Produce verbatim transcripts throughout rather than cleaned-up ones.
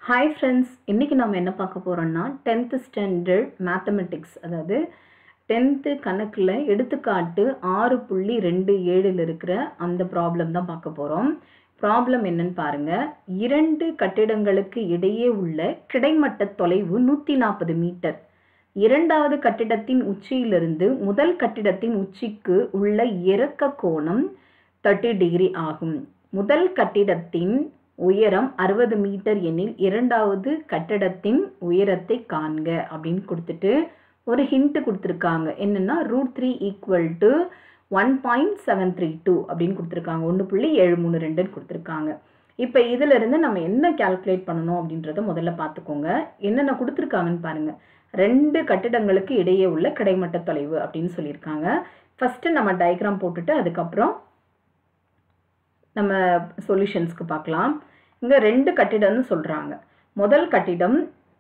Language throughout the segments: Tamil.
Hi friends, இன்னைக்கு நாம என்ன பார்க்க போறோம்னா tenth standard mathematics அதாவது tenth கணக்குல எடுத்துக்காட்டு ஆறு புள்ளி ரெண்டு ஏழு ல இருக்கிற அந்த ப்ராப்ளம் தான் பார்க்க போறோம். ப்ராப்ளம் என்னன்னு பாருங்க. இரண்டு கட்டிடங்களுக்கு இடையே உள்ள கிடைமட்ட தொலைவு நூற்றி நாற்பது மீட்டர். இரண்டாவது கட்டிடத்தின் உச்சியிலிருந்து முதல் கட்டிடத்தின் உச்சிக்கு உள்ள இறக்க கோணம் முப்பது டிகிரி ஆகும். முதல் கட்டிடத்தின் உயரம் அறுபது மீட்டர் எனில் இரண்டாவது கட்டடத்தின் உயரத்தை காண்க அப்படின்னு கொடுத்துட்டு ஒரு ஹிண்ட் கொடுத்துருக்காங்க. என்னன்னா root three equal to one point seven three two அப்படின்னு கொடுத்துருக்காங்க. ஒன்று புள்ளி ஏழு மூணு ரெண்டுன்னு கொடுத்துருக்காங்க. இப்போ இதுல இருந்து நம்ம என்ன கால்குலேட் பண்ணணும் அப்படின்றத முதல்ல பார்த்துக்கோங்க. என்னென்ன கொடுத்துருக்காங்கன்னு பாருங்க. ரெண்டு கட்டிடங்களுக்கு இடையே உள்ள கிடைமட்ட தொலைவு அப்படின்னு சொல்லியிருக்காங்க. ஃபர்ஸ்ட் நம்ம டயக்ராம் போட்டுட்டு அதுக்கப்புறம் நம்ம சொல்யூஷன்ஸ்க்கு பார்க்கலாம். இங்க ரெண்டு கட்டிடம்னு சொல்றாங்க. முதல் கட்டிடம்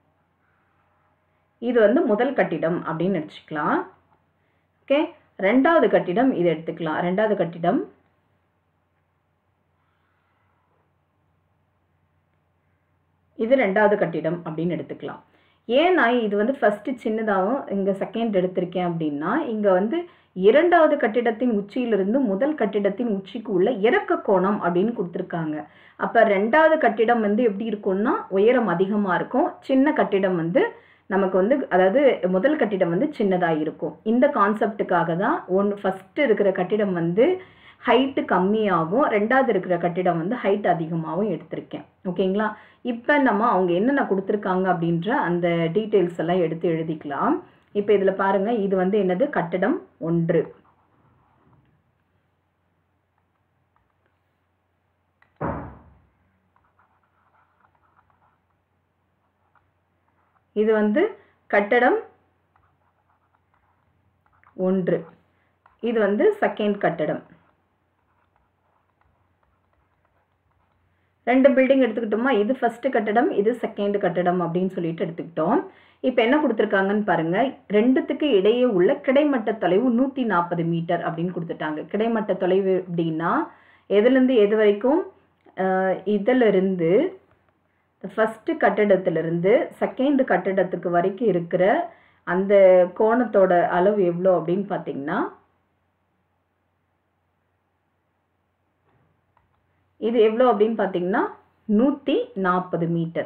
இது வந்து முதல் கட்டிடம் அப்படின்னு எடுத்துக்கலாம். ஓகே, ரெண்டாவது கட்டிடம் இது எடுத்துக்கலாம். ரெண்டாவது கட்டிடம் இது ரெண்டாவது கட்டிடம் அப்படின்னு எடுத்துக்கலாம். ஏன் நான் இது வந்து ஃபர்ஸ்ட் சின்னதாகவும் இங்க செகண்ட் எடுத்திருக்கேன் அப்படின்னா இங்க வந்து இரண்டாவது கட்டிடத்தின் உச்சியிலிருந்து முதல் கட்டிடத்தின் உச்சிக்கு உள்ள இறக்க கோணம் அப்படின்னு கொடுத்துருக்காங்க. அப்ப ரெண்டாவது கட்டிடம் வந்து எப்படி இருக்கும்னா உயரம் அதிகமா இருக்கும், சின்ன கட்டிடம் வந்து நமக்கு வந்து அதாவது முதல் கட்டிடம் வந்து சின்னதா இருக்கும். இந்த கான்செப்டுக்காக தான் ஒன் ஃபர்ஸ்ட் இருக்கிற கட்டிடம் வந்து ஹைட்டு கம்மியாகும், ரெண்டாவது இருக்கிற கட்டிடம் வந்து ஹைட் அதிகமாகவும் எடுத்திருக்கேன். ஓகேங்களா? இப்போ நம்ம அவங்க என்னென்ன கொடுத்துருக்காங்க அப்படின்ற அந்த டீட்டெயில்ஸ் எல்லாம் எடுத்து எழுதிக்கலாம். இப்போ இதில் பாருங்க, இது வந்து என்னது கட்டிடம் ஒன்று. இது வந்து கட்டடம் ஒன்று. இது வந்து செகண்ட் கட்டடம். ரெண்டு பில்டிங் எடுத்துக்கிட்டோமா, இது ஃபர்ஸ்ட் கட்டடம், இது செகண்ட் கட்டடம் அப்படின்னு சொல்லிட்டு எடுத்துக்கிட்டோம். இப்போ என்ன கொடுத்துருக்காங்கன்னு பாருங்க. ரெண்டுத்துக்கு இடையே உள்ள கிடைமட்ட தொலைவு நூற்றி நாற்பது மீட்டர் அப்படின்னு கொடுத்துட்டாங்க. கிடைமட்ட தொலைவு அப்படின்னா எதுலேருந்து எது வரைக்கும், இதிலிருந்து ஃபர்ஸ்ட் கட்டிடத்திலிருந்து செகண்ட் கட்டிடத்துக்கு வரைக்கும் இருக்கிற அந்த கோணத்தோட அளவு எவ்வளோ அப்படின்னு பார்த்தீங்கன்னா இது எவ்வளோ அப்படின்னு பார்த்தீங்கன்னா நூற்றி நாற்பது மீட்டர்.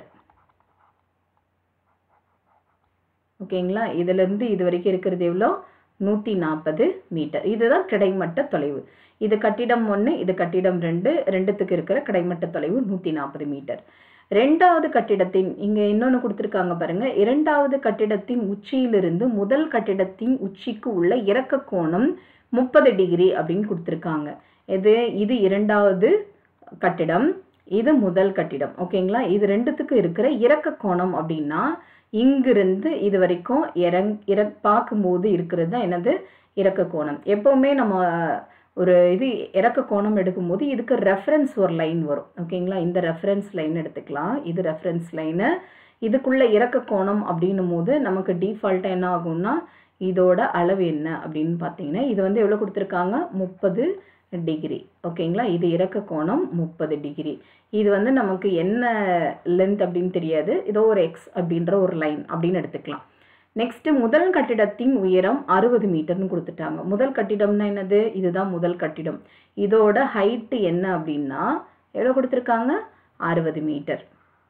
ஓகேங்களா? இதுலேருந்து இது வரைக்கும் இருக்கிறது எவ்வளோ, நூற்றி நாற்பது மீட்டர். இதுதான் கிடைமட்ட தொலைவு. இது கட்டிடம் ஒன்று, இது கட்டிடம் ரெண்டு, ரெண்டுத்துக்கு இருக்கிற கிடைமட்ட தொலைவு நூற்றி நாற்பது மீட்டர். ரெண்டாவது கட்டிடத்தின் இங்கே இன்னொன்று கொடுத்துருக்காங்க பாருங்க. இரண்டாவது கட்டிடத்தின் உச்சியிலிருந்து முதல் கட்டிடத்தின் உச்சிக்கு உள்ள இறக்க கோணம் முப்பது டிகிரி அப்படின்னு கொடுத்துருக்காங்க. இது இது இரண்டாவது கட்டிடம், இது முதல் கட்டிடம். ஓகேங்களா? இது ரெண்டுத்துக்கு இருக்கிற இறக்க கோணம் அப்படின்னா இங்கிருந்து இது வரைக்கும் இறங் இற பார்க்கும்போது இருக்கிறது தான் என்னது இறக்க கோணம். எப்பவுமே நம்ம ஒரு இது இறக்க கோணம் எடுக்கும்போது இதுக்கு ரெஃபரன்ஸ் ஒரு லைன் வரும். ஓகேங்களா? இந்த ரெஃபரன்ஸ் லைன் எடுத்துக்கலாம். இது ரெஃபரன்ஸ் லைனு. இதுக்குள்ள இறக்க கோணம் அப்படின்னும் போது நமக்கு டிஃபால்ட்டாக என்ன ஆகும்னா இதோட அளவு என்ன அப்படின்னு பார்த்தீங்கன்னா இது வந்து எவ்வளோ கொடுத்துருக்காங்க, முப்பது டிகிரி. ஓகேங்களா? இது இறக்க கோணம் முப்பது டிகிரி. இது வந்து நமக்கு என்ன லென்த் அப்படின்னு தெரியாது, இதோ ஒரு எக்ஸ் அப்படின்ற ஒரு லைன் அப்படின்னு எடுத்துக்கலாம். நெக்ஸ்ட் முதல் கட்டிடத்தின் உயரம் அறுபது மீட்டர்னு கொடுத்துட்டாங்க. முதல் கட்டிடம்னா என்னது, இதுதான் முதல் கட்டிடம். இதோட ஹைட்டு என்ன அப்படின்னா எவ்வளோ கொடுத்துருக்காங்க, அறுபது மீட்டர்.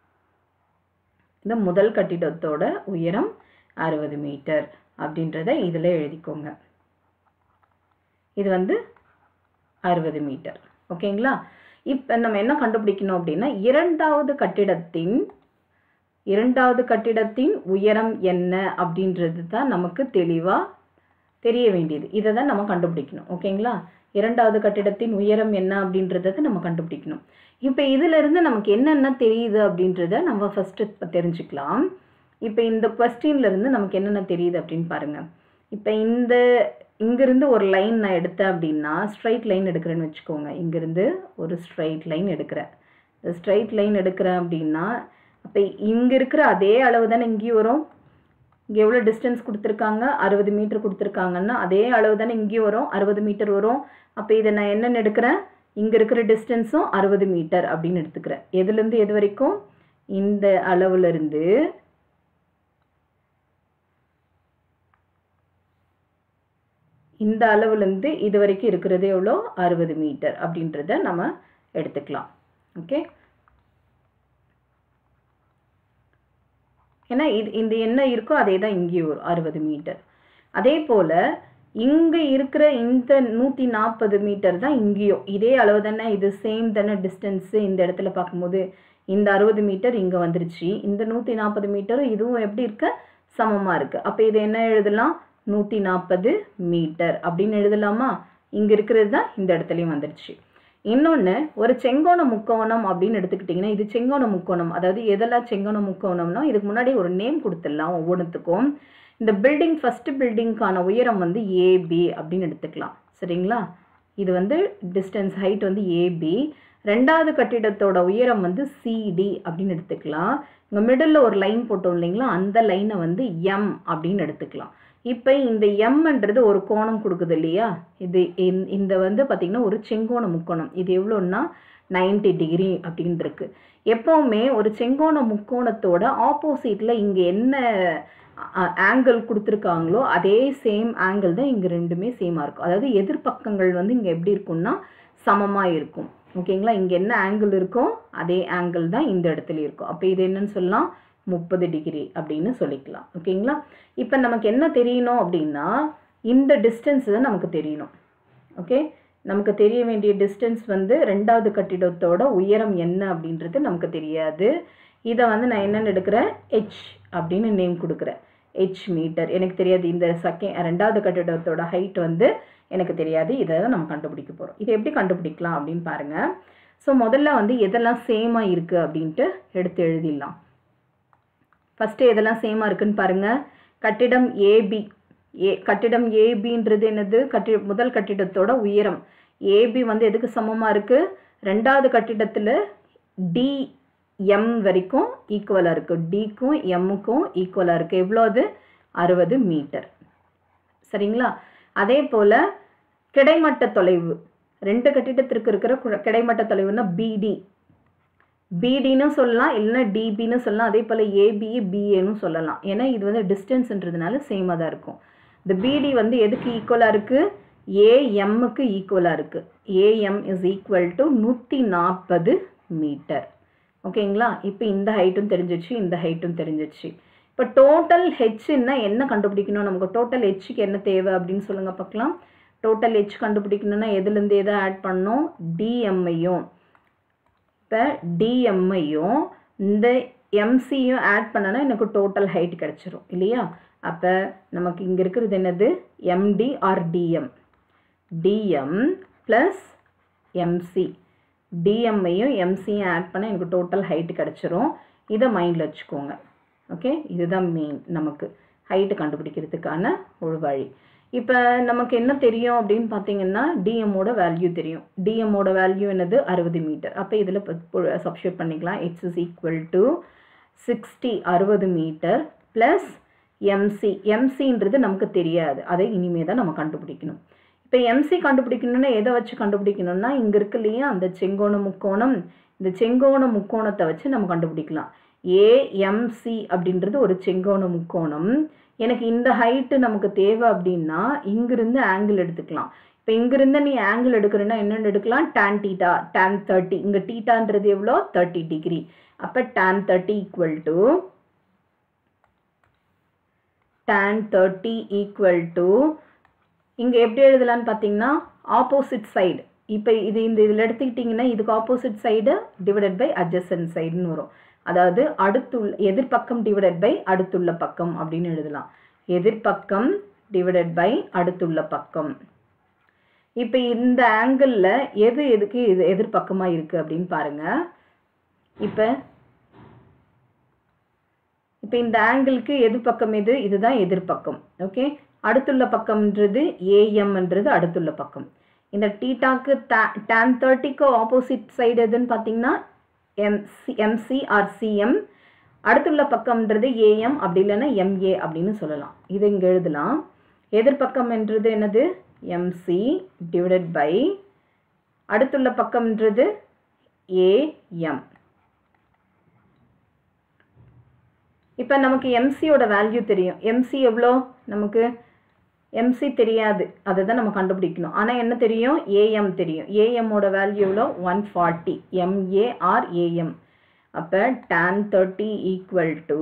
இந்த முதல் கட்டிடத்தோட உயரம் அறுபது மீட்டர் அப்படின்றத இதில் எழுதிக்கோங்க. இது வந்து அறுபது மீட்டர். ஓகேங்களா? இப்போ நம்ம என்ன கண்டுபிடிக்கணும் அப்படின்னா இரண்டாவது கட்டிடத்தின் இரண்டாவது கட்டிடத்தின் உயரம் என்ன அப்படின்றது தான் நமக்கு தெளிவாக தெரிய வேண்டியது. இதை தான் நம்ம கண்டுபிடிக்கணும். ஓகேங்களா? இரண்டாவது கட்டிடத்தின் உயரம் என்ன அப்படின்றத நம்ம கண்டுபிடிக்கணும். இப்போ இதிலிருந்து நமக்கு என்னென்ன தெரியுது அப்படின்றத நம்ம ஃபஸ்ட்டு தெரிஞ்சுக்கலாம். இப்போ இந்த கொஸ்டின்ல இருந்து நமக்கு என்னென்ன தெரியுது அப்படின்னு பாருங்க. இப்போ இந்த இங்கிருந்து ஒரு லைன் நான் எடுத்தேன் அப்படின்னா ஸ்ட்ரைட் லைன் எடுக்கிறேன்னு வச்சுக்கோங்க. இங்கிருந்து ஒரு ஸ்ட்ரைட் லைன் எடுக்கிறேன். இந்த ஸ்ட்ரைட் லைன் எடுக்கிறேன் அப்படின்னா அப்போ இங்கே இருக்கிற அதே அளவு தானே இங்கேயும் வரும். இங்கே எவ்வளோ டிஸ்டன்ஸ் கொடுத்துருக்காங்க, அறுபது மீட்டர் கொடுத்துருக்காங்கன்னா அதே அளவு தானே இங்கேயும் வரும், அறுபது மீட்டர் வரும். அப்போ இதை நான் என்னென்னு எடுக்கிறேன், இங்கே இருக்கிற டிஸ்டன்ஸும் அறுபது மீட்டர் அப்படின்னு எடுத்துக்கிறேன். எதுலேருந்து எது வரைக்கும், இந்த அளவுலேருந்து இந்த அளவுலேருந்து இது வரைக்கும் இருக்கிறது எவ்வளோ அறுபது மீட்டர் அப்படின்றத நம்ம எடுத்துக்கலாம். ஓகே, ஏன்னா இது இந்த என்ன இருக்கோ அதே தான் இங்கேயும் வரும் அறுபது மீட்டர். அதே போல் இங்கே இருக்கிற இந்த நூற்றி நாற்பது மீட்டர் தான் இங்கேயும் இதே அளவு தானே, இது சேம் தானே டிஸ்டன்ஸு. இந்த இடத்துல பார்க்கும்போது இந்த அறுபது மீட்டர் இங்கே வந்துருச்சு, இந்த நூற்றி நாற்பது மீட்டரும் இதுவும் எப்படி இருக்க சமமாக இருக்குது. அப்போ இது என்ன எழுதலாம், நூற்றி நாற்பது மீட்டர் அப்படின்னு எழுதலாமா. இங்கே இருக்கிறது தான் இந்த இடத்துலையும் வந்துருச்சு. இன்னொன்று, ஒரு செங்கோண முக்கோணம் அப்படின்னு எடுத்துக்கிட்டிங்கன்னா இது செங்கோண முக்கோணம். அதாவது எதெல்லாம் செங்கோண முக்கோணம்னா இதுக்கு முன்னாடி ஒரு நேம் கொடுத்துடலாம் ஒவ்வொன்றுத்துக்கும். இந்த பில்டிங் ஃபஸ்ட்டு பில்டிங்க்கான உயரம் வந்து ஏபி அப்படின்னு எடுத்துக்கலாம். சரிங்களா, இது வந்து டிஸ்டன்ஸ் ஹைட் வந்து ஏபி. ரெண்டாவது கட்டிடத்தோட உயரம் வந்து சிடி அப்படின்னு எடுத்துக்கலாம். இங்கே மிடில் ஒரு லைன் போட்டோம் இல்லைங்களா, அந்த லைனை வந்து எம் அப்படின்னு எடுத்துக்கலாம். இப்போ இந்த எம்ன்றது ஒரு கோணம் கொடுக்குது இல்லையா, இது இந்த வந்து பார்த்திங்கன்னா ஒரு செங்கோண முக்கோணம். இது எவ்வளோன்னா நைன்டி டிகிரி அப்படின்னு இருக்கு. எப்போவுமே ஒரு செங்கோண முக்கோணத்தோட ஆப்போசிட்டில் இங்கே என்ன ஆங்கிள் கொடுத்துருக்காங்களோ அதே சேம் ஆங்கிள் தான் இங்கே ரெண்டுமே சேமாக இருக்கும். அதாவது எதிர்பக்கங்கள் வந்து இங்கே எப்படி இருக்கும்னா சமமாக இருக்கும். ஓகேங்களா, இங்கே என்ன ஆங்கிள் இருக்கோ அதே ஆங்கிள் தான் இந்த இடத்துல இருக்கும். அப்போ இது என்னன்னு சொல்லலாம், முப்பது டிகிரி அப்படின்னு சொல்லிக்கலாம். ஓகேங்களா, இப்போ நமக்கு என்ன தெரியணும் அப்படின்னா இந்த டிஸ்டன்ஸ் தான் நமக்கு தெரியணும். ஓகே, நமக்கு தெரிய வேண்டிய டிஸ்டன்ஸ் வந்து ரெண்டாவது கட்டிடத்தோட உயரம் என்ன அப்படின்றது நமக்கு தெரியாது. இதை வந்து நான் என்னென்னு எடுக்கிறேன், ஹெச் அப்படின்னு நேம் கொடுக்குறேன். ஹெச் மீட்டர் எனக்கு தெரியாது. இந்த செகண்ட் ரெண்டாவது கட்டிடத்தோட ஹைட் வந்து எனக்கு தெரியாது. இதை தான் நம்ம கண்டுபிடிக்க போகிறோம். இதை எப்படி கண்டுபிடிக்கலாம் அப்படின்னு பாருங்கள். ஸோ முதல்ல வந்து எதெல்லாம் சேமாக இருக்குது அப்படின்ட்டு எடுத்து எழுதிடலாம். ஃபஸ்ட்டு எதெல்லாம் சேமாக இருக்குன்னு பாருங்கள். கட்டிடம் ஏபி, ஏ கட்டிடம் ஏபின்றது என்னது, கட்டி முதல் கட்டிடத்தோட உயரம். ஏபி வந்து எதுக்கு சமமாக இருக்குது, ரெண்டாவது கட்டிடத்தில் டி எம் வரைக்கும் ஈக்குவலாக இருக்குது. டிக்கும் எம்முக்கும் ஈக்குவலாக இருக்குது. எவ்வளோ அது, அறுபது மீட்டர். சரிங்களா, அதே போல் கிடைமட்ட தொலைவு, ரெண்டு கட்டிடத்திற்கு இருக்கிற கிடைமட்ட தொலைவுன்னா பிடி, பிடின்னு சொல்லலாம், இல்லைன்னா டிபின்னு சொல்லலாம். அதே போல் ஏபிஏ பிஏன்னு சொல்லலாம். ஏன்னா இது வந்து டிஸ்டன்ஸ்ன்றதுனால சேமாக தான் இருக்கும். இந்த பிடி வந்து எதுக்கு ஈக்குவலாக இருக்குது, ஏஎம்முக்கு ஈக்குவலாக இருக்குது. ஏஎம் இஸ் ஈக்குவல் டு நூற்றி நாற்பது மீட்டர். ஓகேங்களா, இப்போ இந்த ஹைட்டும் தெரிஞ்சிச்சு, இந்த ஹைட்டும் தெரிஞ்சிச்சு. இப்போ டோட்டல் ஹெச்ன்னா என்ன கண்டுபிடிக்கணும், நமக்கு டோட்டல் ஹெச்சுக்கு என்ன தேவை அப்படின்னு சொல்லுங்கள் பார்க்கலாம். டோட்டல் ஹெச் கண்டுபிடிக்கணும்னா எதுலேருந்து எதை ஆட் பண்ணணும், டிஎம்ஐயும் இப்போ டிஎம்ஐயும் இந்த எம்சியும் ஆட் பண்ணனா எனக்கு டோட்டல் ஹைட் கிடச்சிரும் இல்லையா. அப்போ நமக்கு இங்கே இருக்கிறது என்னது, MD or DM, DM plus MC, டிஎம்ஐயும் எம்சியும் ஆட் பண்ண எனக்கு டோட்டல் ஹைட்டு கிடச்சிரும். இதை மைண்டில் வச்சுக்கோங்க. ஓகே, இதுதான் மெயின் நமக்கு ஹைட்டு கண்டுபிடிக்கிறதுக்கான ஒரு வழி. இப்போ நமக்கு என்ன தெரியும் அப்படின்னு பார்த்தீங்கன்னா டிஎம்மோட வேல்யூ தெரியும். டிஎம்மோட வேல்யூ என்னது, அறுபது மீட்டர். அப்போ இதில் சப்ஸ்டியூட் பண்ணிக்கலாம். X is equal to sixty, அறுபது மீட்டர் ப்ளஸ் எம்சி. எம்சின்றது நமக்கு தெரியாது, அதை இனிமே தான் நம்ம கண்டுபிடிக்கணும். இப்போ எம்சி கண்டுபிடிக்கணும்னா எதை வச்சு கண்டுபிடிக்கணும்னா இங்கே இருக்கு இல்லையா அந்த செங்கோண முக்கோணம், இந்த செங்கோண முக்கோணத்தை வச்சு நம்ம கண்டுபிடிக்கலாம். ஏஎம்சி அப்படின்றது ஒரு செங்கோண முக்கோணம். எனக்கு இந்த ஹைட்டு நமக்கு தேவை அப்படின்னா இங்கிருந்து ஆங்கிள் எடுத்துக்கலாம். இப்போ இங்கிருந்து நீ ஆங்கிள் எடுக்கிறன்னா என்னென்னு எடுக்கலாம், டேன் டீட்டா, டேன் தேர்ட்டி. இங்கே டீட்டான்றது எவ்வளோ, தேர்ட்டி டிகிரி. அப்போ tan thirty equal to tan thirty equal to இங்கே எப்படி எழுதலான்னு பார்த்தீங்கன்னா ஆப்போசிட் சைடு. இப்போ இது இந்த இதில் எடுத்துக்கிட்டிங்கன்னா இதுக்கு opposite side divided by adjacent சைடுன்னு வரும். அதாவது அடுத்துள்ள எதிர்பக்கம் டிவைடட் பை அடுத்துள்ள பக்கம் அப்படின்னு எழுதலாம். எதிர்பக்கம் டிவைடட் பை அடுத்துள்ள பக்கம். இப்போ இந்த ஆங்கிளில் எது எதுக்கு இது எதிர்பக்கமாக இருக்குது அப்படின்னு பாருங்கள். இப்போ இப்போ இந்த ஆங்கிளுக்கு எதிர்பக்கம் எது, இதுதான் எதிர்பக்கம். ஓகே, அடுத்துள்ள பக்கம்ன்றது ஏஎம்ன்றது அடுத்துள்ள பக்கம். இந்த டீட்டாக்கு டேன் தேர்ட்டிக்கு ஆப்போசிட் சைடு எதுன்னு பார்த்தீங்கன்னா எம்சி எம்சி ஆர் சிஎம். அடுத்துள்ள பக்கம்ன்றது ஏஎம் அப்படி இல்லைன்னா எம்ஏ அப்படின்னு சொல்லலாம். இது இங்கே எழுதலாம். எதிர்பக்கம் என்றது என்னது, எம்சி டிவைடட் பை அடுத்துள்ள பக்கம்ன்றது ஏஎம். இப்போ நமக்கு எம்சியோட வேல்யூ தெரியும். எம்சி எவ்வளோ? நமக்கு எம்சி தெரியாது, அதை தான் நம்ம கண்டுபிடிக்கணும். ஆனால் என்ன தெரியும்? ஏஎம் தெரியும். ஏஎம்மோட வேல்யூ எவ்வளோ? One forty. MA or AM. அப்போ tan thirty equal to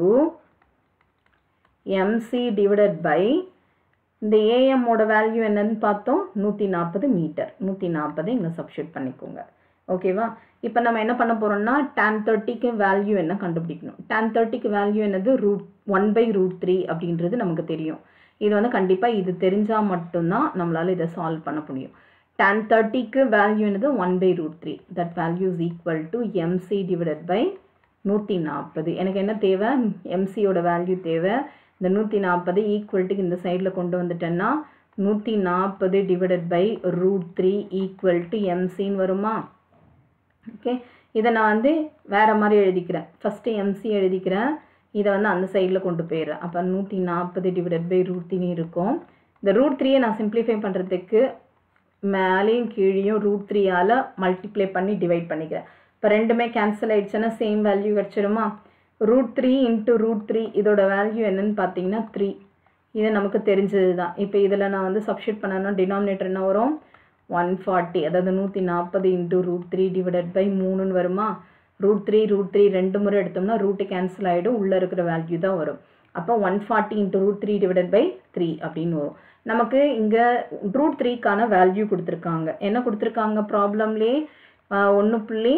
MC divided by இந்த ஏஎம்மோட வேல்யூ என்னன்னு பார்த்தோம், நூற்றி நாற்பது மீட்டர். நூற்றி நாற்பது இங்கே சப்ஸ்டியூட் பண்ணிக்கோங்க. ஓகேவா? இப்போ நம்ம என்ன பண்ண போகிறோம்னா tan தேர்ட்டிக்கு வேல்யூ என்ன கண்டுபிடிக்கணும். tan தேர்ட்டிக்கு வேல்யூ என்னது? Root one by root three அப்படின்றது நமக்கு தெரியும். இது வந்து கண்டிப்பாக இது தெரிஞ்சால் மட்டும்தான் நம்மளால் இதை சால்வ் பண்ண முடியும். tan தேர்ட்டிக்கு வேல்யூ என்னது? One by root three. That value is equal to MC divided by நூற்றி நாற்பது. எனக்கு என்ன தேவை? எம்சியோட வேல்யூ தேவை. இந்த நூற்றி நாற்பது ஈக்குவல்ட்டுக்கு இந்த சைடில் கொண்டு வந்துட்டேன்னா நூற்றி நாற்பது divided by root three equal to எம்சின்னு வருமா? ஓகே, இதை நான் வந்து வேறு மாதிரி எழுதிக்கிறேன். ஃபஸ்ட்டு எம்சி எழுதிக்கிறேன், இதை வந்து அந்த சைடில் கொண்டு போயிடுறேன். அப்போ நூற்றி நாற்பது டிவைடட் பை ரூட் த்ரீ இருக்கும். இந்த ரூட் த்ரீயை நான் சிம்ப்ளிஃபை பண்ணுறதுக்கு மேலேயும் கீழேயும் ரூட் த்ரீயால் மல்டிப்ளை பண்ணி டிவைட் பண்ணிக்கிறேன். இப்போ ரெண்டுமே கேன்சல் ஆகிடுச்சுன்னா சேம் வேல்யூ கிடச்சிருமா? Root three into root three இதோட வேல்யூ என்னன்னு பார்த்தீங்கன்னா த்ரீ. இது நமக்கு தெரிஞ்சது தான். இப்போ இதில் நான் வந்து சப்ஸ்டியூட் பண்ணனா டினாமினேட்டர் என்ன வரும்? One forty. அதாவது நூற்றி நாற்பது into root three divided by மூணுன்னு வருமா? ரூட் த்ரீ ரூட் த்ரீ ரெண்டு முறை எடுத்தோம்னா ரூட்டு கேன்சல் ஆகிடும், உள்ளே இருக்கிற வேல்யூ தான் வரும். அப்போ one forty into root three divided by three அப்படின்னு வரும். நமக்கு இங்கே ரூட் த்ரீக்கான வேல்யூ கொடுத்துருக்காங்க. என்ன கொடுத்துருக்காங்க ப்ராப்ளம்லேயே? ஒன்று புள்ளி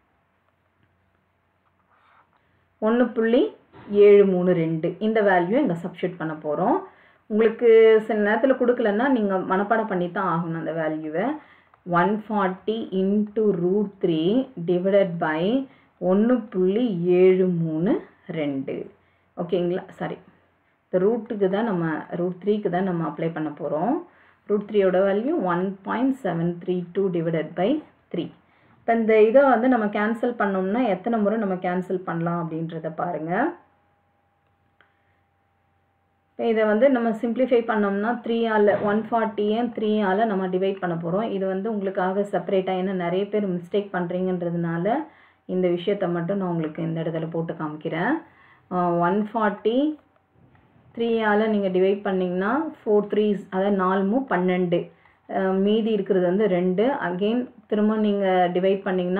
ஒன்று புள்ளி ஏழு மூணு ரெண்டு இந்த வேல்யூ இங்கே சப்ஸ்டியூட் பண்ண போகிறோம். உங்களுக்கு சில நேரத்தில் கொடுக்கலன்னா நீங்கள் மனப்பாடம் பண்ணி தான் ஆகணும் அந்த வேல்யூவை. One forty into root three divided by ஒன்று புள்ளி ஏழு மூணு ரெண்டு. ஓகேங்களா? சாரி, இந்த ரூட்டுக்கு தான் நம்ம ரூட் த்ரீக்கு தான் நம்ம அப்ளை பண்ண போகிறோம். ரூட் த்ரீயோட value one point seven three two divided by three. இப்போ இந்த இதை வந்து நம்ம கேன்சல் பண்ணோம்னா எத்தனை முறை நம்ம கேன்சல் பண்ணலாம் அப்படின்றத பாருங்கள். இப்போ இதை வந்து நம்ம சிம்ப்ளிஃபை பண்ணோம்னா த்ரீ ஆல் ஒன் ஃபார்ட்டியை த்ரீ ஆல் நம்ம டிவைட் பண்ண போகிறோம். இது வந்து உங்களுக்காக செப்பரேட்டாக, ஏன்னா நிறைய பேர் மிஸ்டேக் பண்ணுறீங்கன்றதுனால இந்த விஷயத்தை மட்டும் நான் உங்களுக்கு இந்த இடத்துல போட்டு காமிக்கிறேன். ஒன் ஃபார்ட்டி த்ரீ ஆல் நீங்கள் டிவைட் பண்ணிங்கன்னா ஃபோர் த்ரீஸ், அதாவது நாலு பன்னெண்டு, மீதி இருக்கிறது வந்து ரெண்டு. அகெயின் திரும்ப நீங்கள் டிவைட் பண்ணிங்கன்னா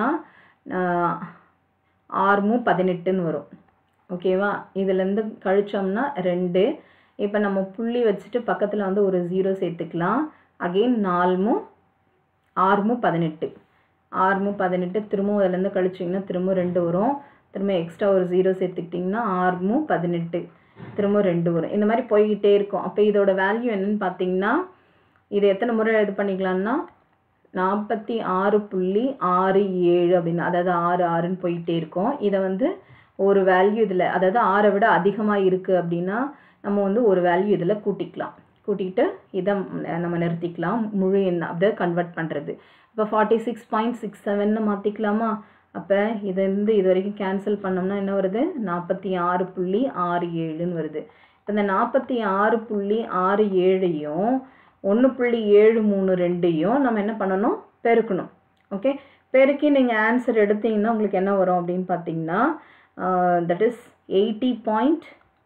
ஆறு பதினெட்டுன்னு வரும். ஓகேவா? இதுலேருந்து கழிச்சோம்னா ரெண்டு. இப்போ நம்ம புள்ளி வச்சுட்டு பக்கத்தில் வந்து ஒரு ஜீரோ சேர்த்துக்கலாம். அகெயின் நாலு ஆறு பதினெட்டு, ஆறு பதினெட்டு திரும்பவும் அதுலேருந்து கழிச்சிங்கன்னா திரும்ப ரெண்டு வரும். திரும்ப எக்ஸ்ட்ரா ஒரு ஜீரோ சேர்த்துக்கிட்டிங்கன்னா ஆறு பதினெட்டு, திரும்ப ரெண்டு வரும். இந்த மாதிரி போய்கிட்டே இருக்கும். அப்போ இதோட வேல்யூ என்னன்னு பார்த்தீங்கன்னா, இது எத்தனை முறை இது பண்ணிக்கலாம்னா நாற்பத்தி ஆறு புள்ளி ஆறு ஏழு அப்படின்னு, அதாவது ஆறு ஆறுன்னு போயிட்டே இருக்கும். இதை வந்து ஒரு வேல்யூ இதில், அதாவது ஆறை விட அதிகமாக இருக்குது அப்படின்னா நம்ம வந்து ஒரு வேல்யூ இதில் கூட்டிக்கலாம். கூட்டிகிட்டு இதை நம்ம நிறுத்திக்கலாம். முழு எண் அப்படியே கன்வெர்ட் பண்ணுறது. இப்போ ஃபார்ட்டி சிக்ஸ் பாயிண்ட் சிக்ஸ் செவன்னு மாற்றிக்கலாமா? அப்போ இதை வந்து இது வரைக்கும் கேன்சல் பண்ணோம்னா என்ன வருது? நாற்பத்தி ஆறு புள்ளி ஆறு ஏழுன்னு வருது. இப்போ இந்த நாற்பத்தி ஆறு புள்ளி ஆறு ஏழையும் ஒன்று புள்ளி ஏழு மூணு ரெண்டையும் நம்ம என்ன பண்ணணும்? பெருக்கணும். ஓகே, பெருக்கி நீங்கள் ஆன்சர் எடுத்தீங்கன்னா உங்களுக்கு என்ன வரும் அப்படின்னு பார்த்தீங்கன்னா that is eighty point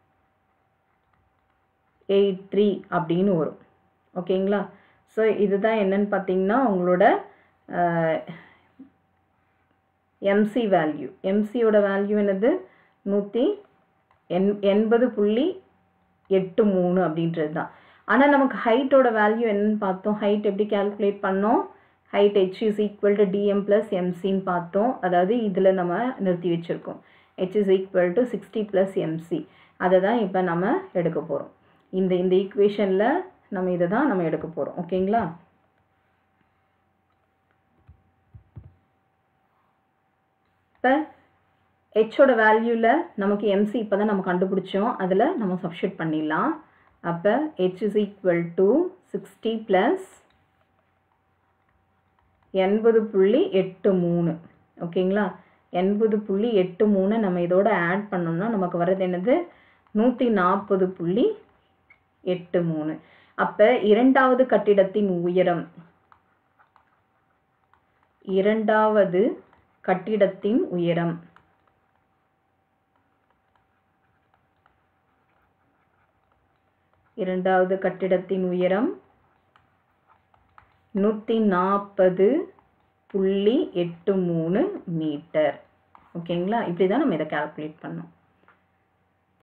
eight three அப்படின்னு வரும். ஓகேங்களா? ஸோ இதுதான் என்னன்னு பார்த்தீங்கன்னா உங்களோட எம்சி வேல்யூ. எம்சியோட வேல்யூ என்னது? நூற்றி எண் எண்பது புள்ளி எட்டு மூணு அப்படின்றது தான். ஆனால் நமக்கு ஹைட்டோட வேல்யூ என்னன்னு பார்த்தோம். ஹைட் எப்படி கேல்குலேட் பண்ணோம்? Height H is equal to DM plus எம்சின்னு பார்த்தோம். அதாவது இதில் நம்ம நிறுத்தி வச்சுருக்கோம். H is equal to sixty plus MC. அதை தான் இப்போ நம்ம எடுக்க போகிறோம். இந்த இந்த ஈக்குவேஷனில் நம்ம இதை தான் நம்ம எடுக்க போகிறோம். ஓகேங்களா? இப்போ ஹெச்சோட வேல்யூவில் நமக்கு எம்சி இப்போ தான் நம்ம கண்டுபிடிச்சோம். அதில் நம்ம சப்ஸ்டியூட் பண்ணிடலாம். அப்போ H is equal to sixty plus எண்பது புள்ளி எட்டு மூணு. ஓகேங்களா? எண்பது புள்ளி எட்டு மூணு நம்ம இதோட ஆட் பண்ணோம்னா நமக்கு வர்றது என்னது? நூற்றி நாற்பது புள்ளி எட்டு மூணு. அப்போ இரண்டாவது கட்டிடத்தின் உயரம், இரண்டாவது கட்டிடத்தின் உயரம் இரண்டாவது கட்டிடத்தின் உயரம் நூற்றி நாற்பது புள்ளி எட்டு மூணு மீட்டர். ஓகேங்களா? இப்படி தான் நம்ம இதை கால்குலேட் பண்ணோம்.